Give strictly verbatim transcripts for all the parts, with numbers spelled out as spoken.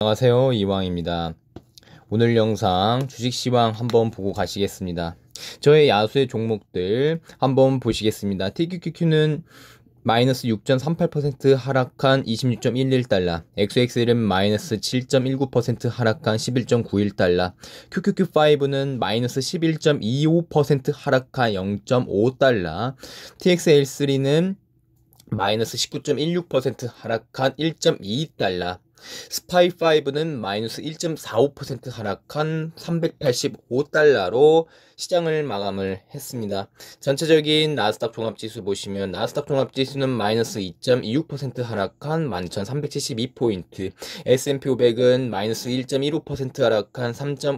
안녕하세요, 이왕입니다. 오늘 영상 주식시황 한번 보고 가시겠습니다. 저의 야수의 종목들 한번 보시겠습니다. 티큐큐큐는 마이너스 육 점 삼팔 퍼센트 하락한 이십육 점 일일 달러, 엑스엑스엘은 마이너스 칠 점 일구 퍼센트 하락한 십일 점 구일 달러, 큐큐큐오는 마이너스 십일 점 이오 퍼센트 하락한 영 점 오 달러, 티엑스엘쓰리는 마이너스 십구 점 일육 퍼센트 하락한 일 점 이 달러, 스파이오는 마이너스 일 점 사오 퍼센트 하락한 삼백팔십오 달러로 시장을 마감을 했습니다. 전체적인 나스닥 종합지수 보시면 나스닥 종합지수는 마이너스 이 점 이육 퍼센트 하락한 만 천삼백칠십이 포인트, 에스앤피 오백은 마이너스 일 점 일오 퍼센트 하락한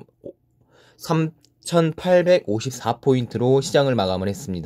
삼천팔백오십사 포인트로 시장을 마감을 했습니다.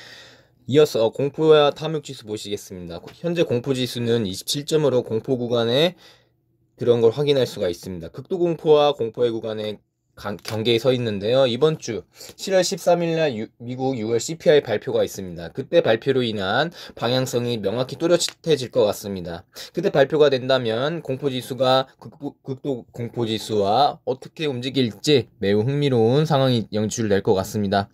이어서 공포와 탐욕지수 보시겠습니다. 현재 공포지수는 이십칠 점으로 공포 구간에 그런 걸 확인할 수가 있습니다. 극도공포와 공포의 구간에 경계에 서 있는데요. 이번 주 칠월 십삼일날 유, 미국 유월 씨피아이 발표가 있습니다. 그때 발표로 인한 방향성이 명확히 뚜렷해질 것 같습니다. 그때 발표가 된다면 공포지수가 극도, 극도 공포지수와 어떻게 움직일지 매우 흥미로운 상황이 연출될 것 같습니다.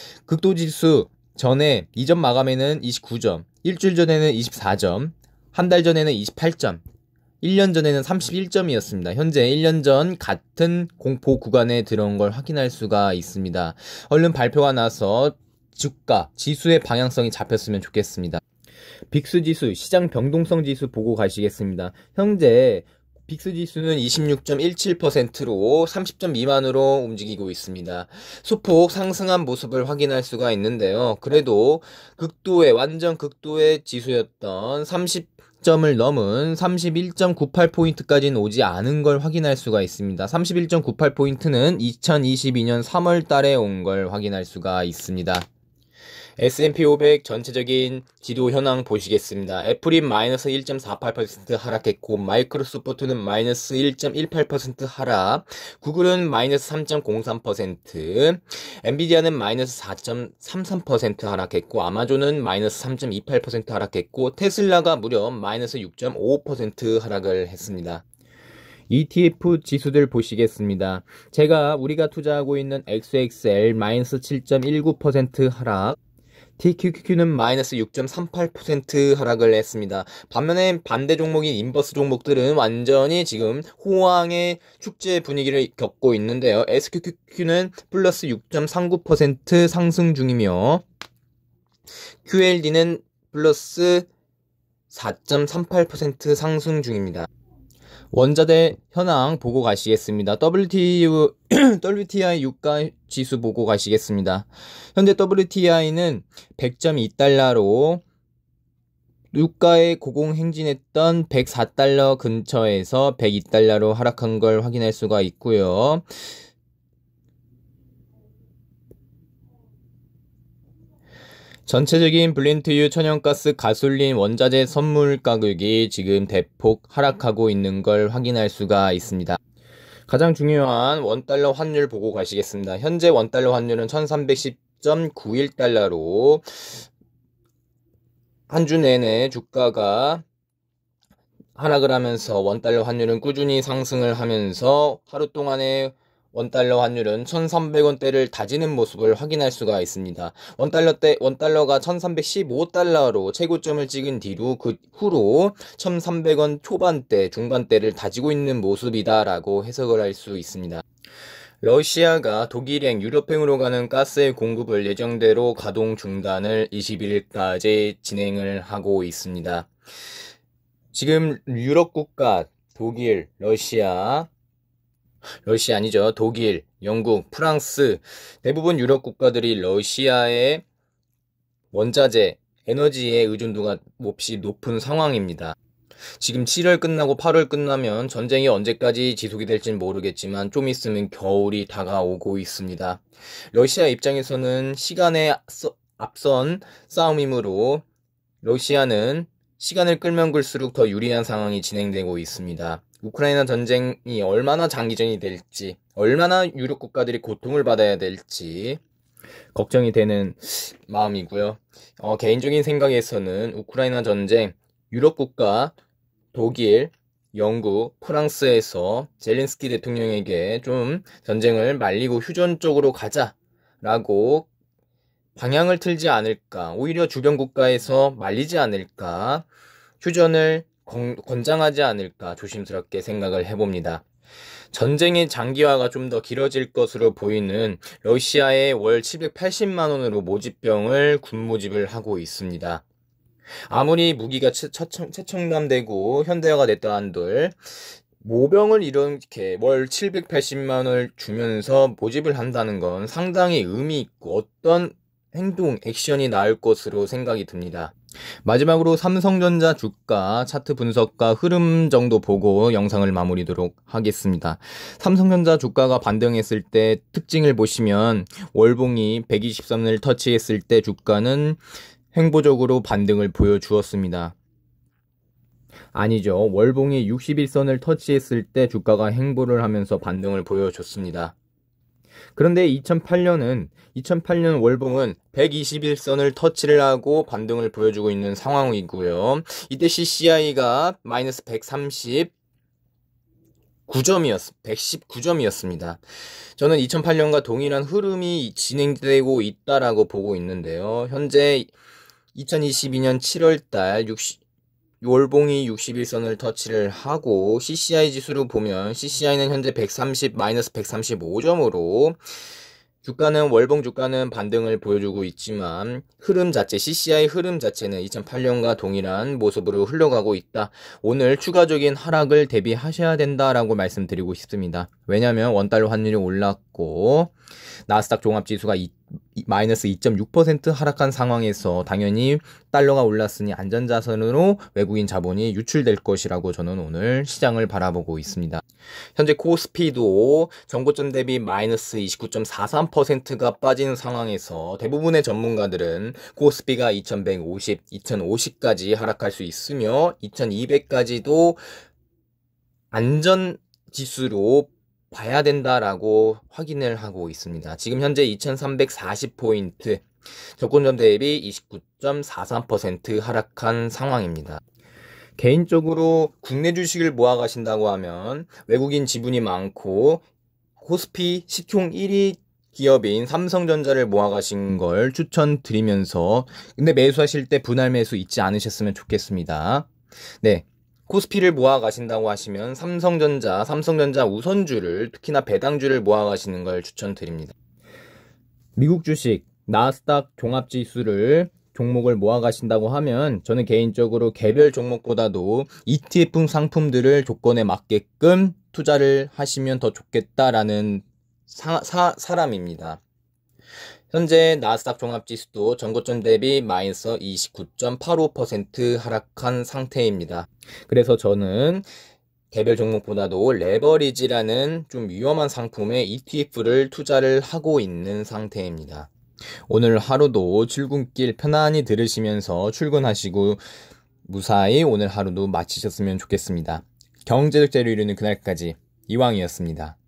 극도지수 전에 이전 마감에는 이십구 점, 일주일 전에는 이십사 점, 한 달 전에는 이십팔 점, 일 년 전에는 삼십일 점이었습니다. 현재 일 년 전 같은 공포 구간에 들어온 걸 확인할 수가 있습니다. 얼른 발표가 나서 주가, 지수의 방향성이 잡혔으면 좋겠습니다. 빅스지수, 시장 변동성 지수 보고 가시겠습니다. 현재 빅스지수는 이십육 점 일칠 퍼센트로 삼십 점 미만으로 움직이고 있습니다. 소폭 상승한 모습을 확인할 수가 있는데요. 그래도 극도의 완전 극도의 지수였던 삼십 점을 넘은 삼십일 점 구팔 포인트까지는 오지 않은 걸 확인할 수가 있습니다. 삼십일 점 구팔 포인트는 이천이십이년 삼월 달에 온 걸 확인할 수가 있습니다. 에스앤피 오백 전체적인 지도 현황 보시겠습니다. 애플이 마이너스 일 점 사팔 퍼센트 하락했고, 마이크로소프트는 마이너스 일 점 일팔 퍼센트 하락, 구글은 마이너스 삼 점 공삼 퍼센트, 엔비디아는 마이너스 사 점 삼삼 퍼센트 하락했고, 아마존은 마이너스 삼 점 이팔 퍼센트 하락했고, 테슬라가 무려 마이너스 육 점 오오 퍼센트 하락을 했습니다. 이티에프 지수들 보시겠습니다. 제가 우리가 투자하고 있는 엑스엑스엘 마이너스 칠 점 일구 퍼센트 하락, 티큐큐큐는 마이너스 육 점 삼팔 퍼센트 하락을 했습니다. 반면에 반대 종목인 인버스 종목들은 완전히 지금 호황의 축제 분위기를 겪고 있는데요. 에스큐큐큐는 플러스 육 점 삼구 퍼센트 상승 중이며, 큐엘디는 플러스 사 점 삼팔 퍼센트 상승 중입니다. 원자재 현황 보고 가시겠습니다. 더블유티유, 더블유티아이 유가 지수 보고 가시겠습니다. 현재 더블유티아이는 백 점 이 달러로 유가에 고공행진했던 백사 달러 근처에서 백이 달러로 하락한 걸 확인할 수가 있고요. 전체적인 블렌트유, 천연가스, 가솔린, 원자재 선물 가격이 지금 대폭 하락하고 있는 걸 확인할 수가 있습니다. 가장 중요한 원달러 환율 보고 가시겠습니다. 현재 원달러 환율은 천삼백십 점 구일 달러로 한 주 내내 주가가 하락을 하면서 원달러 환율은 꾸준히 상승을 하면서 하루 동안에 원달러 환율은 천삼백 원대를 다지는 모습을 확인할 수가 있습니다. 원달러대, 원달러가 천삼백십오 달러로 최고점을 찍은 뒤로 그 후로 천삼백 원 초반대, 중반대를 다지고 있는 모습이다라고 해석을 할 수 있습니다. 러시아가 독일행, 유럽행으로 가는 가스의 공급을 예정대로 가동 중단을 이십일일까지 진행을 하고 있습니다. 지금 유럽 국가, 독일, 러시아, 러시아 아니죠. 독일, 영국, 프랑스, 대부분 유럽 국가들이 러시아의 원자재, 에너지의 의존도가 몹시 높은 상황입니다. 지금 칠월 끝나고 팔월 끝나면 전쟁이 언제까지 지속이 될지는 모르겠지만 좀 있으면 겨울이 다가오고 있습니다. 러시아 입장에서는 시간에 앞선 싸움이므로 러시아는 시간을 끌면 끌수록 더 유리한 상황이 진행되고 있습니다. 우크라이나 전쟁이 얼마나 장기전이 될지, 얼마나 유럽 국가들이 고통을 받아야 될지 걱정이 되는 마음이고요. 어, 개인적인 생각에서는 우크라이나 전쟁, 유럽 국가, 독일, 영국, 프랑스에서 젤렌스키 대통령에게 좀 전쟁을 말리고 휴전 쪽으로 가자라고 방향을 틀지 않을까, 오히려 주변 국가에서 말리지 않을까, 휴전을 권, 권장하지 않을까 조심스럽게 생각을 해봅니다. 전쟁의 장기화가 좀 더 길어질 것으로 보이는 러시아의 월 칠백팔십만 원으로 모집병을 군모집을 하고 있습니다. 아무리 무기가 최첨단되고 현대화가 됐다 한들 모병을 이렇게 월 칠백팔십만 원을 주면서 모집을 한다는 건 상당히 의미 있고 어떤 행동, 액션이 나올 것으로 생각이 듭니다. 마지막으로 삼성전자 주가 차트 분석과 흐름 정도 보고 영상을 마무리하도록 하겠습니다. 삼성전자 주가가 반등했을 때 특징을 보시면 월봉이 백이십 선을 터치했을 때 주가는 횡보적으로 반등을 보여주었습니다. 아니죠. 월봉이 육십일 선을 터치했을 때 주가가 횡보를 하면서 반등을 보여줬습니다. 그런데 이천팔 년은 이천팔 년 월봉은 백이십일 선을 터치를 하고 반등을 보여주고 있는 상황이고요. 이때 씨씨아이가 마이너스 백삼십구 점이었, 백십구 점이었습니다. 저는 이천팔 년과 동일한 흐름이 진행되고 있다라고 보고 있는데요. 현재 이천이십이 년 칠월 달 월봉이 육십일 선을 터치를 하고 씨씨아이 지수로 보면 씨씨아이는 현재 백삼십, 마이너스 백삼십오 점으로 주가는 월봉 주가는 반등을 보여주고 있지만 흐름 자체, 씨씨아이 흐름 자체는 이천팔 년과 동일한 모습으로 흘러가고 있다. 오늘 추가적인 하락을 대비하셔야 된다라고 말씀드리고 싶습니다. 왜냐하면 원달러 환율이 올랐고 나스닥 종합지수가 마이너스 이 점 육 퍼센트 하락한 상황에서 당연히 달러가 올랐으니 안전자산으로 외국인 자본이 유출될 것이라고 저는 오늘 시장을 바라보고 있습니다. 현재 코스피도 전고점 대비 마이너스 이십구 점 사삼 퍼센트가 빠진 상황에서 대부분의 전문가들은 코스피가 이천백오십, 이천오십까지 하락할 수 있으며 이천이백까지도 안전지수로 봐야 된다라고 확인을 하고 있습니다. 지금 현재 이천삼백사십 포인트, 저고점 대비 이십구 점 사삼 퍼센트 하락한 상황입니다. 개인적으로 국내 주식을 모아 가신다고 하면 외국인 지분이 많고 코스피 시총 일 위 기업인 삼성전자를 모아 가신 걸 추천드리면서 근데 매수하실 때 분할 매수 잊지 않으셨으면 좋겠습니다. 네. 코스피를 모아 가신다고 하시면 삼성전자, 삼성전자 우선주를 특히나 배당주를 모아 가시는 걸 추천드립니다. 미국 주식, 나스닥 종합지수를 종목을 모아 가신다고 하면 저는 개인적으로 개별 종목보다도 이티에프 상품들을 조건에 맞게끔 투자를 하시면 더 좋겠다라는 사, 사, 사람입니다. 현재 나스닥 종합지수도 전고점 대비 마이너스 이십구 점 팔오 퍼센트 하락한 상태입니다. 그래서 저는 개별 종목보다도 레버리지라는 좀 위험한 상품에 이티에프를 투자를 하고 있는 상태입니다. 오늘 하루도 출근길 편안히 들으시면서 출근하시고 무사히 오늘 하루도 마치셨으면 좋겠습니다. 경제적 재료 이루는 그날까지 이왕이었습니다.